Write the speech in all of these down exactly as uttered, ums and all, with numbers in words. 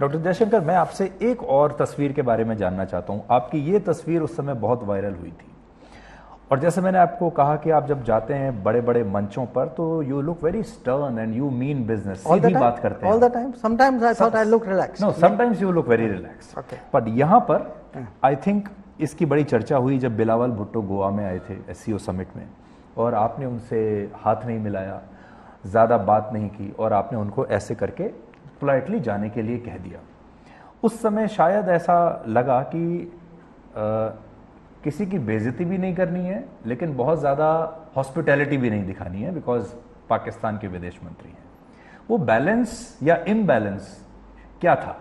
Doctor Jaishankar, मैं आपसे एक और तस्वीर के बारे में जानना चाहता हूँ। आपकी ये तस्वीर उस समय बहुत वायरल हुई थी, और जैसे मैंने आपको कहा कि आप जब जाते हैं बड़े बड़े मंचों पर तो you look very stern and you mean business, सीधी बात करते हैं all the time. Sometimes I thought I look relaxed. No, sometimes you look very relaxed. Okay, but यहाँ पर आई थिंक इसकी बड़ी चर्चा हुई जब बिलावल भुट्टो गोवा में आए थे एससीओ समिट में, और आपने उनसे हाथ नहीं मिलाया, ज़्यादा बात नहीं की, और आपने उनको ऐसे करके पोलाइटली जाने के लिए कह दिया। उस समय शायद ऐसा लगा कि आ, किसी की बेइज्जती भी नहीं करनी है, लेकिन बहुत ज़्यादा हॉस्पिटैलिटी भी नहीं दिखानी है, बिकॉज पाकिस्तान के विदेश मंत्री हैं। वो बैलेंस या इम्बैलेंस क्या था?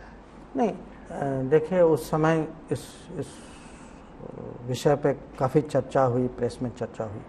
नहीं, देखिए उस समय इस इस विषय पे काफ़ी चर्चा हुई, प्रेस में चर्चा हुई।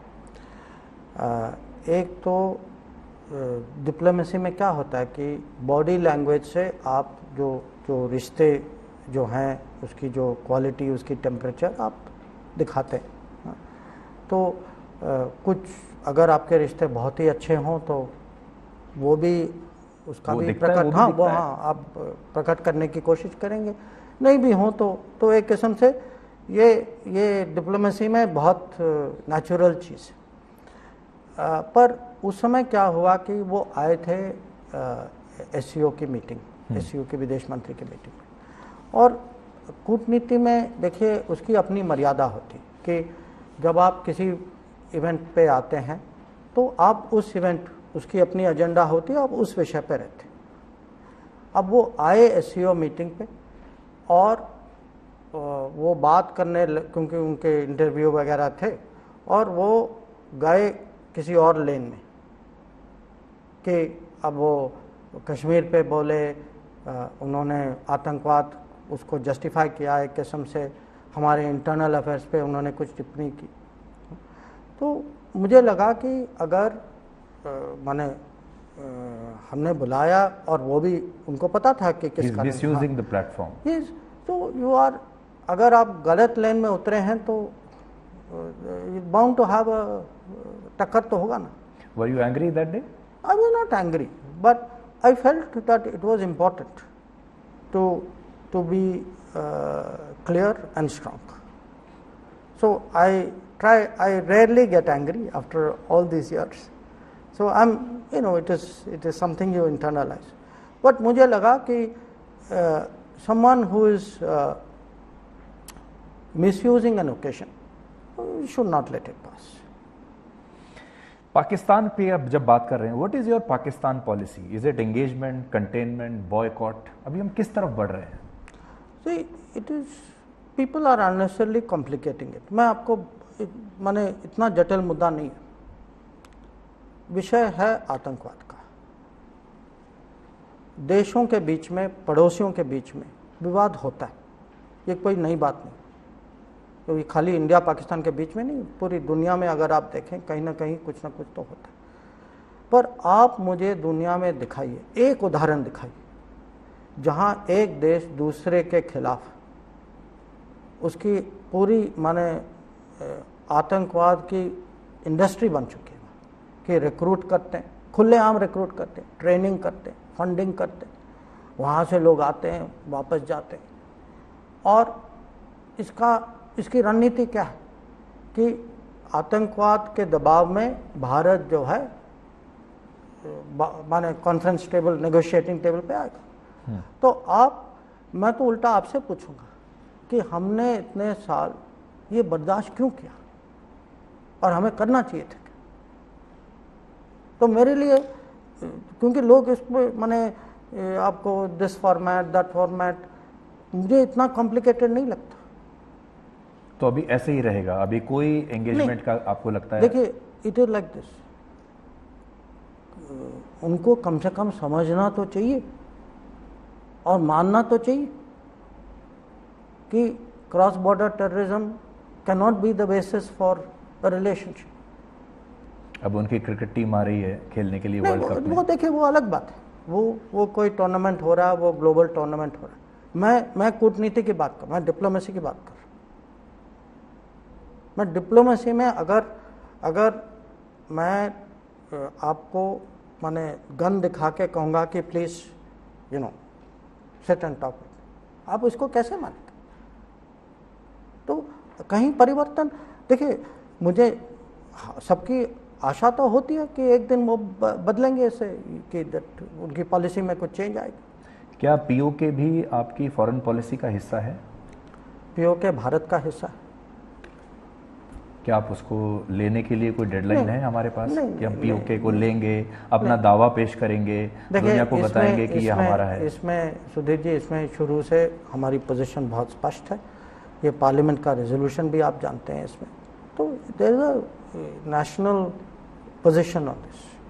आ, एक तो डिप्लोमेसी में क्या होता है कि बॉडी लैंग्वेज से आप जो जो रिश्ते जो हैं उसकी जो क्वालिटी, उसकी टेम्परेचर आप दिखाते हैं। तो आ, कुछ अगर आपके रिश्ते बहुत ही अच्छे हों तो वो भी उसका वो भी प्रकट, हाँ वो हाँ आप प्रकट करने की कोशिश करेंगे। नहीं भी हो तो तो एक किस्म से ये ये डिप्लोमेसी में बहुत नेचुरल चीज़ है। पर उस समय क्या हुआ कि वो आए थे एससीओ की मीटिंग, एससीओ की विदेश मंत्री की मीटिंग में, और कूटनीति में देखिए उसकी अपनी मर्यादा होती कि जब आप किसी इवेंट पे आते हैं तो आप उस इवेंट, उसकी अपनी एजेंडा होती है, आप उस विषय पे रहते। अब वो आए एससीओ मीटिंग पे और वो बात करने, क्योंकि उनके इंटरव्यू वगैरह थे, और वो गए किसी और लेन में कि अब वो कश्मीर पे बोले, उन्होंने आतंकवाद उसको जस्टिफाई किया, एक किस्म से हमारे इंटरनल अफेयर्स पे उन्होंने कुछ टिप्पणी की। तो मुझे लगा कि अगर माने हमने बुलाया और वो भी उनको पता था कि किस कारण मिसयूजिंग द प्लेटफॉर्म, यस, तो यू आर, अगर आप गलत लेन में उतरे हैं तो बाउंड टू हैव अ टक्कर तो होगा ना। Were you angry that day? I was not angry, but I felt that it was important to to be clear and strong. So I try, I rarely get angry after all these years. So I'm, you know, it is it is something you internalize. But मुझे लगा कि uh, someone who is uh, misusing an occasion should not let it pass. Pakistan पे अब जब बात कर रहे हैं, what is your Pakistan policy? Is it engagement, containment, boycott? अभी हम किस तरफ बढ़ रहे हैं? See, it is, people are unnecessarily complicating it. मैं आपको माने इतना जटिल मुद्दा नहीं है, विषय है आतंकवाद का। देशों के बीच में, पड़ोसियों के बीच में विवाद होता है, ये कोई नई बात नहीं, क्योंकि तो खाली इंडिया पाकिस्तान के बीच में नहीं, पूरी दुनिया में अगर आप देखें कहीं ना कहीं कुछ ना कुछ तो होता है। पर आप मुझे दुनिया में दिखाइए, एक उदाहरण दिखाइए जहां एक देश दूसरे के खिलाफ उसकी पूरी माने आतंकवाद की इंडस्ट्री बन चुकी है कि रिक्रूट करते हैं, खुलेआम रिक्रूट करते हैं, ट्रेनिंग करते हैं, फंडिंग करते हैं, वहाँ से लोग आते हैं, वापस जाते हैं। और इसका इसकी रणनीति क्या है कि आतंकवाद के दबाव में भारत जो है माने कॉन्फ्रेंस टेबल, नेगोशिएटिंग टेबल पे आएगा। तो आप, मैं तो उल्टा आपसे पूछूंगा कि हमने इतने साल ये बर्दाश्त क्यों किया और हमें करना चाहिए था? तो मेरे लिए, क्योंकि लोग इसमें माने आपको दिस फॉर्मेट, दैट फॉर्मेट, मुझे इतना कॉम्प्लिकेटेड नहीं लगता। तो अभी ऐसे ही रहेगा? अभी कोई एंगेजमेंट का आपको लगता है? देखिए, इट इज लाइक दिस, उनको कम से कम समझना तो चाहिए और मानना तो चाहिए कि cross border terrorism can not be the basis for a relationship. अब उनकी क्रिकेट टीम आ रही है खेलने के लिए वर्ल्ड कप में, वो देखिए वो अलग बात है, वो वो कोई टूर्नामेंट हो रहा है, वो ग्लोबल टूर्नामेंट हो रहा है। मैं मैं कूटनीति की बात कर, मैं डिप्लोमेसी की बात कर रहा हूँ। मैं डिप्लोमेसी में अगर अगर मैं आपको माने गन दिखा के कहूँगा कि please you know set on top, आप इसको कैसे मानेंगे? तो कहीं परिवर्तन, देखिए मुझे सबकी आशा तो होती है कि एक दिन वो बदलेंगे इसे, कि उनकी पॉलिसी में कुछ चेंज आएगा। क्या पीओके भी आपकी फॉरेन पॉलिसी का हिस्सा है? पीओके भारत का हिस्सा है। क्या आप उसको लेने के लिए कोई डेडलाइन है हमारे पास नहीं, कि हम नहीं, पीओके को नहीं, लेंगे, अपना दावा पेश करेंगे, दुनिया को बताएंगे कि ये हमारा है? इसमें सुधीर जी, इसमें शुरू से हमारी पोजीशन बहुत स्पष्ट है। ये पार्लियामेंट का रेजोल्यूशन भी आप जानते हैं इसमें, तो there is a national position on this.